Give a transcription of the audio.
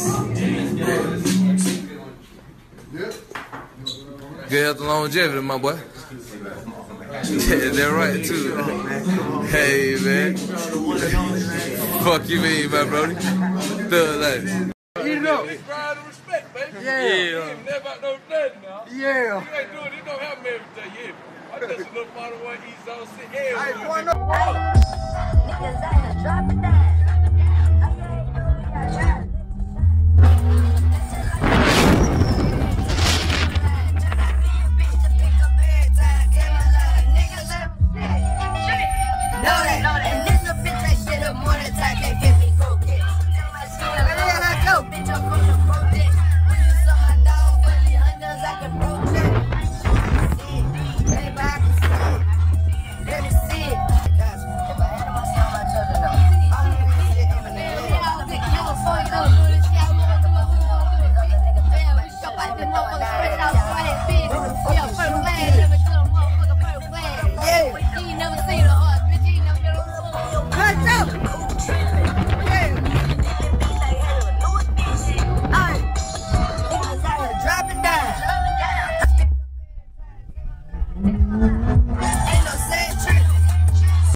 Good health and longevity, my boy. Yeah, they're right too. Hey man. Fuck you mean, my brody. Thug life. Eat it up. Big pride and respect, baby. Yeah. You ain't never out no nothing now. Yeah. You ain't doing it, don't happen every day, yeah. I'm just a little part of what he's all sick. I ain't going no. Niggas out here dropping down.